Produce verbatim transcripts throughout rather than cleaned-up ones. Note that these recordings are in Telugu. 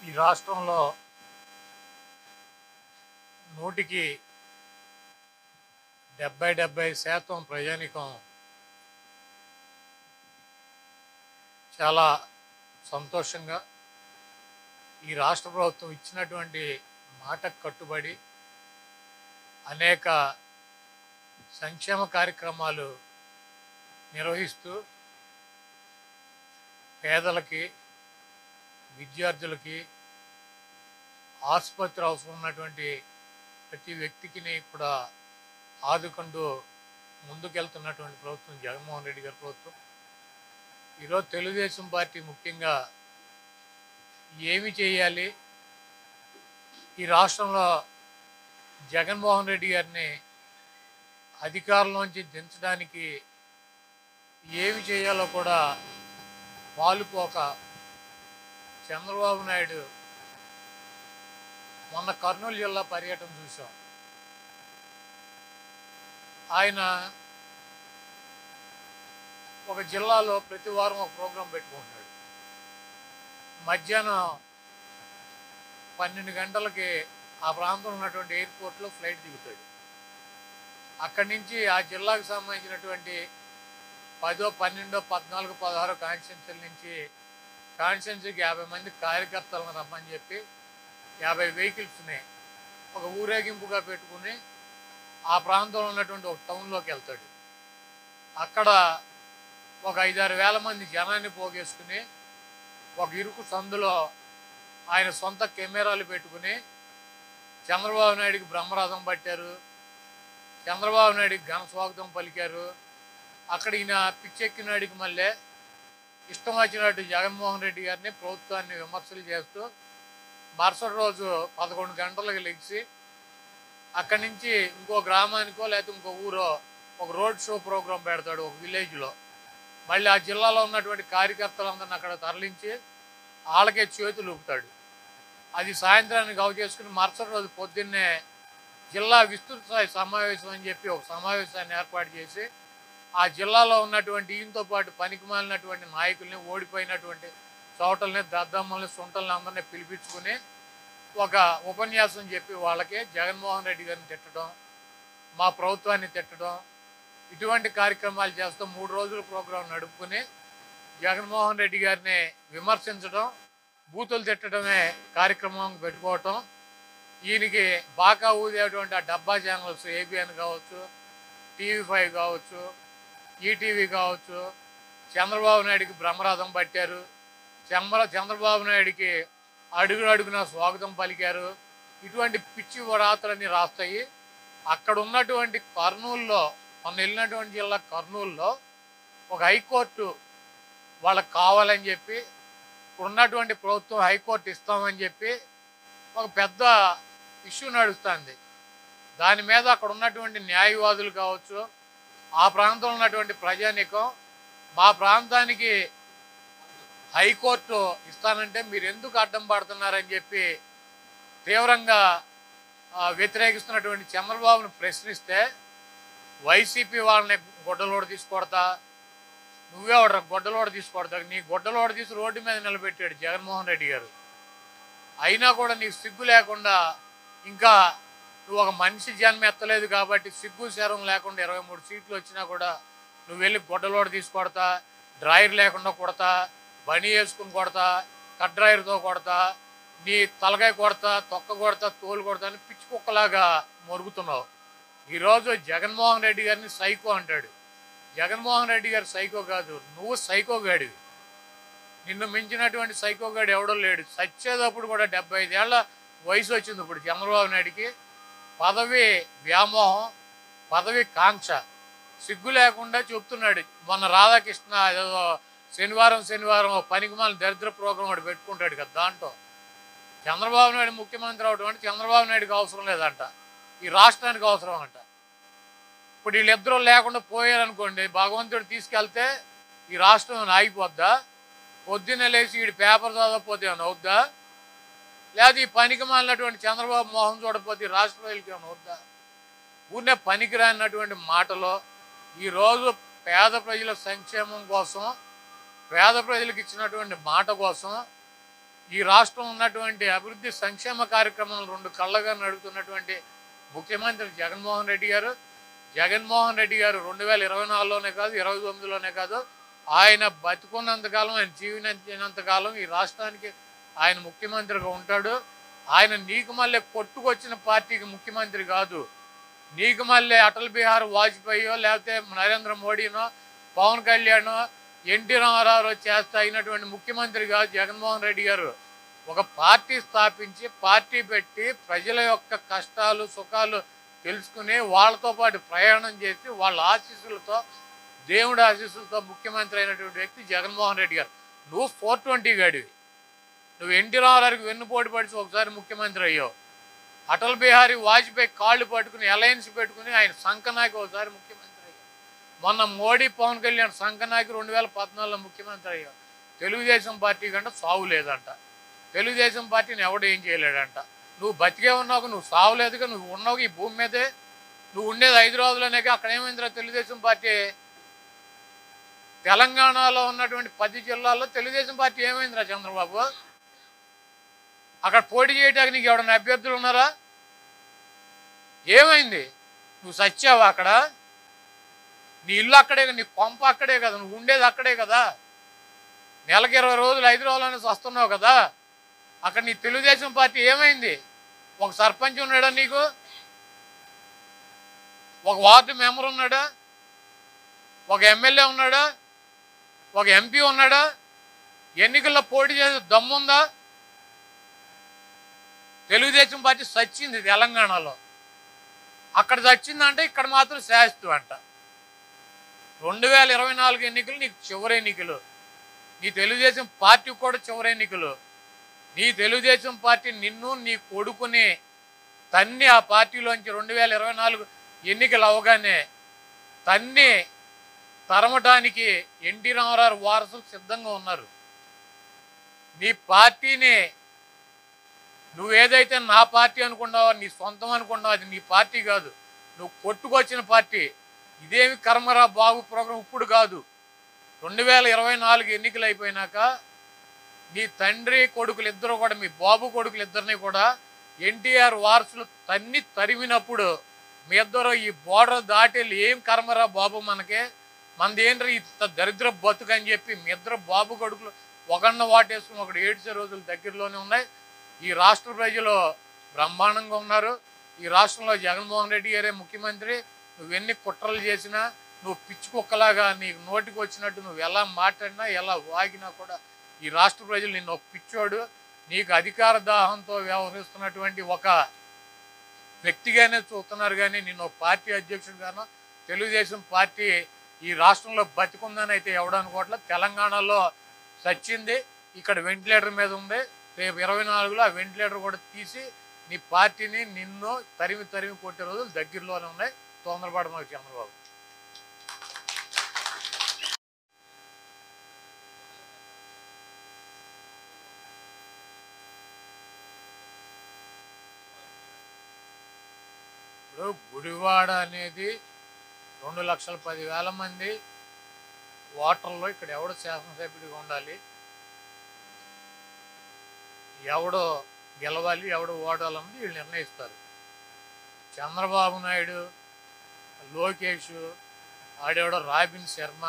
ఈ రాష్ట్రంలో నూటికి డెబ్బై డెబ్బై శాతం ప్రజానికం చాలా సంతోషంగా ఈ రాష్ట్ర ప్రభుత్వం ఇచ్చినటువంటి మాటకు కట్టుబడి అనేక సంక్షేమ కార్యక్రమాలు నిర్వహిస్తూ పేదలకి, విద్యార్థులకి, ఆసుపత్రి అవసరం ఉన్నటువంటి ప్రతి వ్యక్తికి కూడా ఆదుకుంటూ ముందుకెళ్తున్నటువంటి ప్రభుత్వం జగన్మోహన్ రెడ్డి గారి ప్రభుత్వం. ఈరోజు తెలుగుదేశం పార్టీ ముఖ్యంగా ఏమి చేయాలి, ఈ రాష్ట్రంలో జగన్మోహన్ రెడ్డి గారిని అధికారంలోంచి దించడానికి ఏమి చేయాలో కూడా పాలుపోక చంద్రబాబు నాయుడు మొన్న కర్నూలు జిల్లా పర్యటన చూసాం. ఆయన ఒక జిల్లాలో ప్రతి వారం ఒక ప్రోగ్రాం పెట్టుకుంటున్నాడు. మధ్యాహ్నం పన్నెండు గంటలకి ఆ ప్రాంతంలో ఉన్నటువంటి ఎయిర్పోర్ట్లో ఫ్లైట్ దిగుతాడు. అక్కడి నుంచి ఆ జిల్లాకు సంబంధించినటువంటి పదో పన్నెండో పద్నాలుగు పదహారో కాన్స్టిట్యున్సీల నుంచి కాన్స్టిట్యున్సీకి యాభై మంది కార్యకర్తలను రమ్మని చెప్పి యాభై వెహికల్స్ని ఒక ఊరేగింపుగా పెట్టుకుని ఆ ప్రాంతంలో ఉన్నటువంటి ఒక టౌన్లోకి వెళ్తాడు. అక్కడ ఒక ఐదారు వేల మంది జనాన్ని పోగేసుకుని ఒక ఇరుకు సందులో ఆయన సొంత కెమెరాలు పెట్టుకుని చంద్రబాబు నాయుడికి బ్రహ్మరథం పట్టారు, చంద్రబాబు నాయుడికి ఘన స్వాగతం పలికారు. అక్కడ ఈయన పిచ్చెక్కినాడికి మళ్ళీ ఇష్టం వచ్చినట్టు జగన్మోహన్ రెడ్డి గారిని, ప్రభుత్వాన్ని విమర్శలు చేస్తూ మరుసటి రోజు పదకొండు గంటలకు లెగిసి అక్కడి నుంచి ఇంకో గ్రామానికో లేకపోతే ఇంకో ఊరో ఒక రోడ్ షో ప్రోగ్రాం పెడతాడు ఒక విలేజ్లో. మళ్ళీ ఆ జిల్లాలో ఉన్నటువంటి కార్యకర్తలందరిని అక్కడ తరలించి వాళ్ళకే చేతులు ఊపుతాడు. అది సాయంత్రానికి అవ చేసుకుని మరుసటి రోజు పొద్దున్నే జిల్లా విస్తృత స్థాయి సమావేశం అని చెప్పి ఒక సమావేశాన్ని ఏర్పాటు చేసి ఆ జిల్లాలో ఉన్నటువంటి ఈయనతో పాటు పనికి మాలినటువంటి నాయకుల్ని, ఓడిపోయినటువంటి చోటల్ని, దద్దమ్మల్ని, సుంటల్ని అందరినీ పిలిపించుకుని ఒక ఉపన్యాసం చెప్పి వాళ్ళకి జగన్మోహన్ రెడ్డి గారిని తిట్టడం, మా ప్రభుత్వాన్ని తిట్టడం, ఇటువంటి కార్యక్రమాలు చేస్తూ మూడు రోజుల ప్రోగ్రాం నడుపుకుని జగన్మోహన్ రెడ్డి గారిని విమర్శించడం, బూతులు తిట్టడమే కార్యక్రమం పెట్టుకోవటం. ఈయనకి బాగా ఊదేటువంటి ఆ డబ్బా ఛానల్స్ ఏబిఎన్ కావచ్చు, టీవీ ఫైవ్ కావచ్చు, ఈటీవీ కావచ్చు, చంద్రబాబు నాయుడికి బ్రహ్మరథం పట్టారు, చంద్ర చంద్రబాబు నాయుడికి అడుగు అడుగున స్వాగతం పలికారు. ఇటువంటి పిచ్చి రాత్రులన్నీ రాస్తాయి. అక్కడ ఉన్నటువంటి కర్నూలులో, మొన్న వెళ్ళినటువంటి జిల్లా కర్నూలులో ఒక హైకోర్టు వాళ్ళకి కావాలని చెప్పి ఉన్నటువంటి ప్రభుత్వం హైకోర్టు ఇస్తామని చెప్పి ఒక పెద్ద ఇష్యూ నడుస్తుంది. దాని మీద అక్కడ ఉన్నటువంటి న్యాయవాదులు కావచ్చు, ఆ ప్రాంతంలో ఉన్నటువంటి ప్రజానీకం మా ప్రాంతానికి హైకోర్టు ఇస్తానంటే మీరు ఎందుకు అడ్డం పడుతున్నారని చెప్పి తీవ్రంగా వ్యతిరేకిస్తున్నటువంటి చంద్రబాబును ప్రశ్నిస్తే వైసీపీ వాళ్ళని గొడ్డలోడ తీసుకొడతా, నువ్వే ఒక గొడ్డలోడ తీసుకొడతా, నీ గొడ్డలోడ తీసి రోడ్డు మీద నిలబెట్టాడు జగన్మోహన్ రెడ్డి గారు. అయినా కూడా నీకు సిగ్గు లేకుండా, ఇంకా నువ్వు ఒక మనిషి జన్మ ఎత్తలేదు కాబట్టి సిగ్గు శరం లేకుండా ఇరవై మూడు సీట్లు వచ్చినా కూడా నువ్వు వెళ్ళి గొడ్డలోడ తీసుకొడతా, డ్రాయర్ లేకుండా కొడతా, బనీ వేసుకుని కొడతా, కట్ డ్రాయర్తో కొడతా, నీ తలకాయ కొడతా, తొక్క కొడతా, తోలు కొడతా అని పిచ్చి కుక్కలాగా మొరుగుతున్నావు. ఈరోజు జగన్మోహన్ రెడ్డి గారిని సైకో అంటాడు. జగన్మోహన్ రెడ్డి గారు సైకో కాదు, నువ్వు సైకో గాడివి. నిన్ను మించినటువంటి సైకో గాడు ఎవడో లేడు. సచ్చేటప్పుడు కూడా డెబ్బై ఐదేళ్ల వయసు వచ్చింది ఇప్పుడు చంద్రబాబు నాయుడికి. పదవి వ్యామోహం, పదవి కాంక్ష, సిగ్గు లేకుండా చెప్తున్నాడు. మొన్న రాధాకృష్ణ ఏదో శనివారం శనివారం పనికిమాల దరిద్ర ప్రోగ్రాం ఒకటి పెట్టుకుంటాడు కదా, దాంట్లో చంద్రబాబు నాయుడు ముఖ్యమంత్రి అవడం అంటే చంద్రబాబు నాయుడికి అవసరం లేదంట, ఈ రాష్ట్రానికి అవసరం అంట. ఇప్పుడు వీళ్ళిద్దరూ లేకుండా పోయారనుకోండి, భగవంతుడు తీసుకెళ్తే ఈ రాష్ట్రం ఆగిపోద్దా? పొద్దున్నే లేచి వీడి పేపర్ చదవకపోతే ఏమైనా అవుద్దా? లేదా ఈ పనికి మాలినటువంటి చంద్రబాబు మోహన్ చూడకపోతే రాష్ట్ర ప్రజలకి ఏమైనా అవుద్దా? ఊరినే పనికిరానటువంటి మాటలో ఈరోజు పేద ప్రజల సంక్షేమం కోసం, పేద ప్రజలకు ఇచ్చినటువంటి మాట కోసం ఈ రాష్ట్రం ఉన్నటువంటి అభివృద్ధి సంక్షేమ కార్యక్రమాలు రెండు కళ్ళగా నడుపుతున్నటువంటి ముఖ్యమంత్రి జగన్మోహన్ రెడ్డి గారు. జగన్మోహన్ రెడ్డి గారు రెండు వేల ఇరవై నాలుగులోనే కాదు, ఇరవై తొమ్మిదిలోనే కాదు, ఆయన బతుకున్నంతకాలం, ఆయన జీవించినంతకాలం ఈ రాష్ట్రానికి ఆయన ముఖ్యమంత్రిగా ఉంటాడు. ఆయన నీకు మళ్ళీ కొట్టుకొచ్చిన పార్టీకి ముఖ్యమంత్రి కాదు. నీకు మళ్ళీ అటల్ బిహారీ వాజ్పేయో లేకపోతే నరేంద్ర మోడీనో పవన్ కళ్యాణో ఎన్టీ రామారావు చేస్తా అయినటువంటి ముఖ్యమంత్రి కాదు జగన్మోహన్ రెడ్డి గారు. ఒక పార్టీ స్థాపించి పార్టీ పెట్టి ప్రజల యొక్క కష్టాలు సుఖాలు తెలుసుకుని వాళ్ళతో పాటు ప్రయాణం చేసి వాళ్ళ ఆశీస్సులతో, దేవుడి ఆశీస్సులతో ముఖ్యమంత్రి అయినటువంటి వ్యక్తి జగన్మోహన్ రెడ్డి గారు. నువ్వు ఫోర్ ట్వంటీ గాడివి. నువ్వు ఎన్టీ రామారావుకి వెన్నుపోటు పడిచి ఒకసారి ముఖ్యమంత్రి అయ్యావు. అటల్ బిహారీ వాజ్పేయి కాళ్ళు పట్టుకుని అలయన్స్ పెట్టుకుని ఆయన సంకనాకి ఒకసారి ముఖ్యమంత్రి అయ్యావు. మొన్న మోడీ పవన్ కళ్యాణ్ సంకనాకి రెండు వేల పద్నాలుగులో ముఖ్యమంత్రి అయ్యావు. తెలుగుదేశం పార్టీ కంటే సావు లేదంట. తెలుగుదేశం పార్టీని ఎవడు ఏం చేయలేడంట. నువ్వు బతికే ఉన్నావు, నువ్వు సావులేదుగా, నువ్వు ఉన్నావు ఈ భూమి మీదే. నువ్వు ఉండేది హైదరాబాద్లోనే, అక్కడ ఏమైందిరా తెలుగుదేశం పార్టీ? తెలంగాణలో ఉన్నటువంటి పది జిల్లాల్లో తెలుగుదేశం పార్టీ ఏమైందిరా చంద్రబాబు? అక్కడ పోటీ చేయడానికి నీకు ఎవడన్నా అభ్యర్థులు ఉన్నారా? ఏమైంది? నువ్వు సచ్చావా అక్కడ? నీ ఇల్లు అక్కడే, నీ కొంప అక్కడే కదా, నువ్వు ఉండేది అక్కడే కదా. నెలకి ఇరవై రోజులు హైదరాబాద్లోనే వస్తున్నావు కదా. అక్కడ నీ తెలుగుదేశం పార్టీ ఏమైంది? ఒక సర్పంచ్ ఉన్నాడా నీకు? ఒక వార్డు మెంబర్ ఉన్నాడా? ఒక ఎమ్మెల్యే ఉన్నాడా? ఒక ఎంపీ ఉన్నాడా? ఎన్నికల్లో పోటీ చేసే దమ్ముందా? తెలుగుదేశం పార్టీ సచ్చింది తెలంగాణలో. అక్కడ చచ్చిందంటే ఇక్కడ మాత్రం శాస్త్రం అంట. రెండు వేల ఇరవై నాలుగు ఎన్నికలు నీకు చివరి ఎన్నికలు. నీ తెలుగుదేశం పార్టీ కూడా చివరి ఎన్నికలు. నీ తెలుగుదేశం పార్టీ నిన్ను నీ కొడుకుని తన్ని ఆ పార్టీలోంచి రెండు వేల ఇరవై నాలుగు ఎన్నికలు అవగానే తన్ని తరమటానికి ఎన్టీ రామారావు వారసులు సిద్ధంగా ఉన్నారు. నీ పార్టీని నువ్వేదైతే నా పార్టీ అనుకున్నావో, నీ సొంతం అనుకున్నావు, అది నీ పార్టీ కాదు. నువ్వు కొట్టుకొచ్చిన పార్టీ. ఇదేమి కర్మరా బాబు ప్రోగ్రాం ఇప్పుడు కాదు. రెండు వేల ఇరవై నాలుగు ఎన్నికలు అయిపోయినాక నీ తండ్రి కొడుకులు ఇద్దరు కూడా, మీ బాబు కొడుకులు ఇద్దరిని కూడా ఎన్టీఆర్ వారసులు తన్ని తరిమినప్పుడు మీ ఇద్దరు ఈ బోర్డర్ దాటెళ్ళి ఏం కర్మరా బాబు మనకే, మనది ఏంటి ఇంత దరిద్ర బతుకు అని చెప్పి మీ ఇద్దరు బాబు కొడుకులు ఒకన్న వాటేసుకుని ఒకటి ఏడ్చే రోజులు దగ్గరలోనే ఉన్నాయి. ఈ రాష్ట్ర ప్రజలు బ్రహ్మాండంగా ఉన్నారు. ఈ రాష్ట్రంలో జగన్మోహన్ రెడ్డి గారే ముఖ్యమంత్రి. నువ్వు ఎన్ని కుట్రలు చేసినా, నువ్వు పిచ్చి కుక్కలాగా నీకు నోటికి వచ్చినట్టు నువ్వు ఎలా మాట్లాడినా ఎలా వాగినా కూడా ఈ రాష్ట్ర ప్రజలు నిన్ను ఒక పిచ్చోడు, నీకు అధికార దాహంతో వ్యవహరిస్తున్నటువంటి ఒక వ్యక్తిగానే చూస్తున్నారు. కానీ నిన్ను ఒక పార్టీ అధ్యక్షుడిగానో తెలుగుదేశం పార్టీ ఈ రాష్ట్రంలో బతికుందని అయితే ఎవడనుకోవట్లే. తెలంగాణలో సచ్చింది, ఇక్కడ వెంటిలేటర్ మీద ఉంది. రేపు ఇరవై నాలుగులో ఆ వెంటిలేటర్ కూడా తీసి నీ పార్టీని నిన్ను తరిమి తరిమి కొట్టే రోజులు దగ్గరలోనే ఉన్నాయి. తొందరపడ మాకు చంద్రబాబు. ఇప్పుడు గుడివాడ అనేది రెండు లక్షల పదివేల మంది ఓటర్లో ఇక్కడ ఎవడు శాసనసభ్యుడిగా ఉండాలి, ఎవడో గెలవాలి, ఎవడో ఓడాలన్నది వీళ్ళు నిర్ణయిస్తారు. చంద్రబాబు నాయుడు, లోకేష్, ఆడెవడో రాబిన్ శర్మ,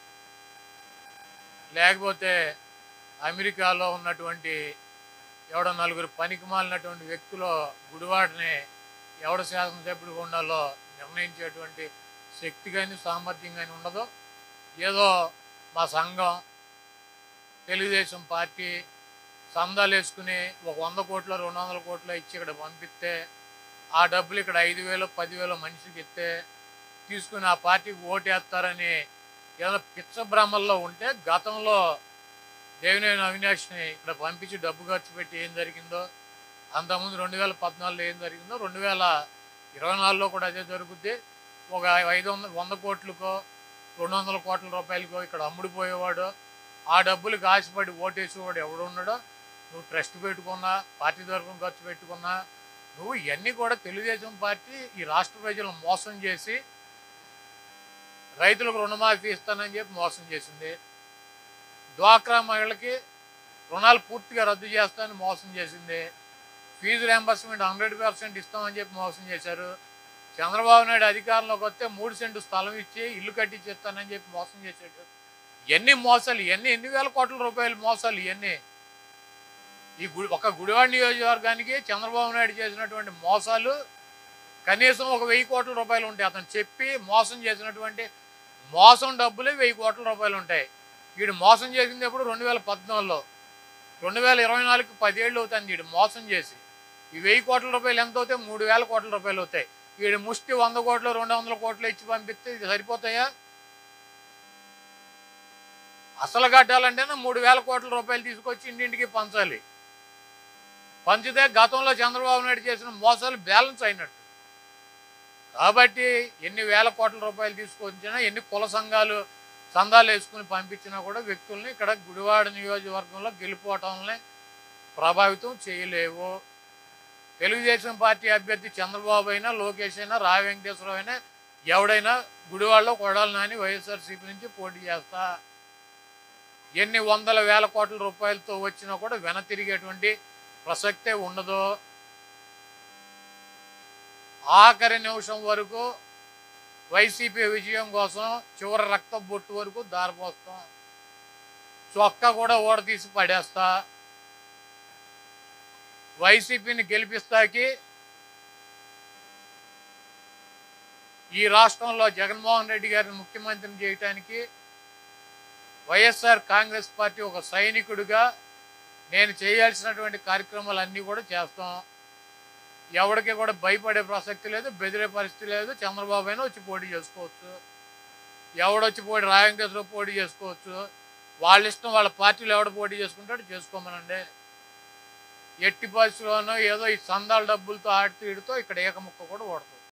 లేకపోతే అమెరికాలో ఉన్నటువంటి ఎవడో నలుగురు పనికి మాలినటువంటి వ్యక్తులు గుడివాడని ఎవడ శాసనసభ్యుడిగా ఉండాలో నిర్ణయించేటువంటి శక్తి కానీ సామర్థ్యం కానీ ఉండదు. ఏదో మా సంఘం తెలుగుదేశం పార్టీ సందాలు వేసుకుని ఒక వంద కోట్లు రెండు వందల కోట్లు ఇచ్చి ఇక్కడ పంపిస్తే ఆ డబ్బులు ఇక్కడ ఐదు వేలు పదివేలు మనిషికి ఇస్తే తీసుకుని ఆ పార్టీకి ఓటేస్తారని ఏదైనా పిచ్చ భ్రమల్లో ఉంటే గతంలో దేవినేని అవినాష్ని ఇక్కడ పంపించి డబ్బు ఖర్చు పెట్టి ఏం జరిగిందో, అంతకుముందు రెండు వేల పద్నాలుగులో ఏం జరిగిందో రెండు వేల ఇరవై నాలుగులో కూడా అదే జరుగుద్ది. ఒక ఐదు వందల వంద కోట్లకో రెండు వందల కోట్ల రూపాయలకో ఇక్కడ అమ్ముడిపోయేవాడు, ఆ డబ్బులకు ఆశపడి ఓటేసేవాడు ఎవడు ఉన్నాడో, నువ్వు ట్రస్ట్ పెట్టుకున్నా, పార్టీ తరఫున ఖర్చు పెట్టుకున్నా, నువ్వు ఇవన్నీ కూడా తెలుగుదేశం పార్టీ ఈ రాష్ట్ర ప్రజలను మోసం చేసి రైతులకు రుణమాఫీ ఇస్తానని చెప్పి మోసం చేసింది. డ్వాక్రా మహిళకి రుణాలు పూర్తిగా రద్దు చేస్తామని మోసం చేసింది. ఫీజు రియంబర్స్మెంట్ హండ్రెడ్ పర్సెంట్ ఇస్తామని చెప్పి మోసం చేశారు. చంద్రబాబు నాయుడు అధికారంలోకి వస్తే మూడు సెంటు స్థలం ఇచ్చి ఇల్లు కట్టించేస్తానని చెప్పి మోసం చేశాడు. ఎన్ని మోసాలు, ఇవన్నీ ఎన్ని వేల కోట్ల రూపాయల మోసాలు ఇవన్నీ. ఈ గుడి ఒక గుడివాడ నియోజకవర్గానికి చంద్రబాబు నాయుడు చేసినటువంటి మోసాలు కనీసం ఒక వెయ్యి కోట్ల రూపాయలు ఉంటాయి. అతను చెప్పి మోసం చేసినటువంటి మోసం డబ్బులే వెయ్యి కోట్ల రూపాయలు ఉంటాయి. వీడు మోసం చేసింది ఎప్పుడు రెండు వేల పద్నాలుగులో రెండు వేల ఇరవై నాలుగుకి పదేళ్ళు అవుతుంది వీడు మోసం చేసి. ఈ వెయ్యి కోట్ల రూపాయలు ఎంత అవుతాయి? మూడు వేల కోట్ల రూపాయలు అవుతాయి. వీడు ముష్టి వంద కోట్లు రెండు వందల కోట్లు ఇచ్చి పంపిస్తే ఇది సరిపోతాయా? అసలు కట్టాలంటేనే మూడు వేల కోట్ల రూపాయలు తీసుకొచ్చి ఇంటింటికి పంచాలి. పంచితే గతంలో చంద్రబాబు నాయుడు చేసిన మోసాలు బ్యాలెన్స్ అయినట్టు. కాబట్టి ఎన్ని వేల కోట్ల రూపాయలు తీసుకొచ్చినా, ఎన్ని కుల సంఘాలు చందాలు వేసుకుని పంపించినా కూడా వ్యక్తుల్ని ఇక్కడ గుడివాడ నియోజకవర్గంలో గెలిపోవటాలని ప్రభావితం చేయలేవు. తెలుగుదేశం పార్టీ అభ్యర్థి చంద్రబాబు అయినా, లోకేష్ అయినా, రా వెంకటేశ్వరరావు అయినా, ఎవడైనా గుడివాడలో కొడాలి నాని వైఎస్ఆర్సీపీ నుంచి పోటీ చేస్తా. ఎన్ని వందల వేల కోట్ల రూపాయలతో వచ్చినా కూడా వెన తిరిగేటువంటి ప్రసక్తే ఉండదు. ఆఖరి నిమిషం వరకు వైసీపీ విజయం కోసం చివరి రక్త బొట్టు వరకు దారిపోస్తాం. చొక్కా కూడా ఓడ తీసి పడేస్తా. వైసీపీని గెలిపిస్తాకి ఈ రాష్ట్రంలో జగన్మోహన్ రెడ్డి గారిని ముఖ్యమంత్రిని చేయటానికి వైఎస్ఆర్ కాంగ్రెస్ పార్టీ ఒక సైనికుడిగా నేను చేయాల్సినటువంటి కార్యక్రమాలన్నీ కూడా చేస్తాం. ఎవరికి కూడా భయపడే ప్రసక్తి లేదు, బెదిరే పరిస్థితి లేదు. చంద్రబాబు అయినా వచ్చి పోటీ చేసుకోవచ్చు, ఎవడొచ్చి పోటీ రా వెంకటేశ్వరరావు పోటీ చేసుకోవచ్చు. వాళ్ళ ఇష్టం, వాళ్ళ పార్టీలో ఎవడ పోటీ చేసుకుంటాడు చేసుకోమనండి. ఎట్టి పరిస్థితుల్లోనూ ఏదో ఈ సందాల డబ్బులతో ఆడితీడుతో ఇక్కడ ఏకముక్క కూడా ఓడతాం.